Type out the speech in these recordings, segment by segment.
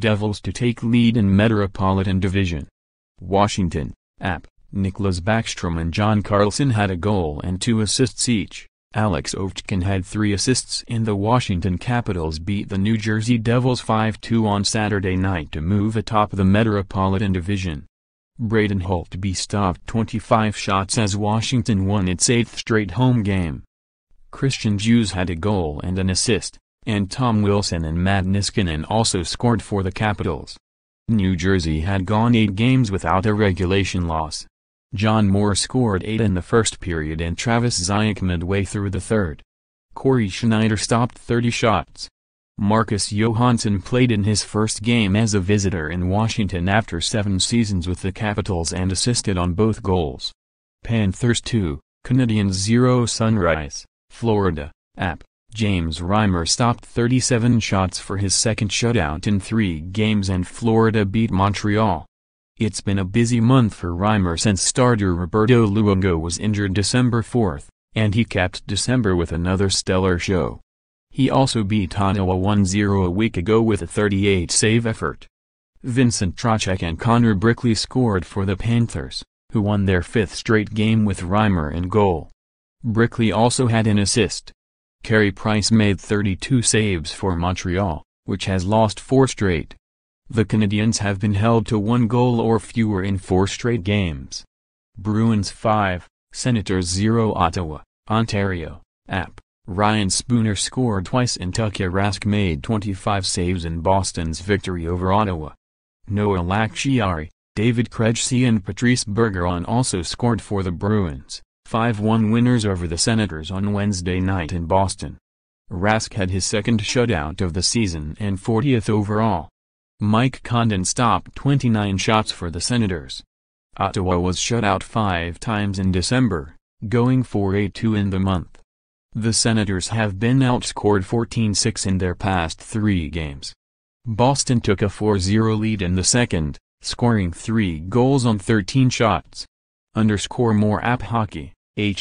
Devils to take lead in Metropolitan Division. Washington, app, Nicklas Backstrom and John Carlson had a goal and 2 assists each. Alex Ovechkin had 3 assists, and the Washington Capitals beat the New Jersey Devils 5-2 on Saturday night to move atop the Metropolitan Division. Braden Holtby stopped 25 shots as Washington won its 8th straight home game. Djoos had a goal and an assist, and Tom Wilson and Matt Niskanen also scored for the Capitals. New Jersey had gone 8 games without a regulation loss. John Moore scored 8 in the first period and Travis Zajac midway through the third. Schneider stopped 30 shots. Marcus Johansson played in his first game as a visitor in Washington after 7 seasons with the Capitals and assisted on both goals. Panthers 2, Canadiens 0. Sunrise, Florida, app, James Reimer stopped 37 shots for his second shutout in 3 games and Florida beat Montreal. It's been a busy month for Reimer since starter Roberto Luongo was injured December 4, and he capped December with another stellar show. He also beat Ottawa 1-0 a week ago with a 38-save effort. Vincent Trocheck and Connor Brickley scored for the Panthers, who won their 5th straight game with Reimer in goal. Brickley also had an assist. Carey Price made 32 saves for Montreal, which has lost 4 straight. The Canadiens have been held to 1 goal or fewer in 4 straight games. Bruins 5, Senators 0. Ottawa, Ontario, app, Ryan Spooner scored twice and Tuukka Rask made 25 saves in Boston's victory over Ottawa. Noah Lakshiari, David Krejci and Patrice Bergeron also scored for the Bruins, 5-1 winners over the Senators on Wednesday night in Boston. Rask had his 2nd shutout of the season and 40th overall. Mike Condon stopped 29 shots for the Senators. Ottawa was shut out 5 times in December, going 4-8-2 in the month. The Senators have been outscored 14-6 in their past 3 games. Boston took a 4-0 lead in the second, scoring 3 goals on 13 shots. _more app hockey,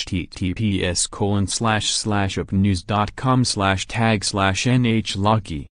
https://upnews.com/tag/NHLocky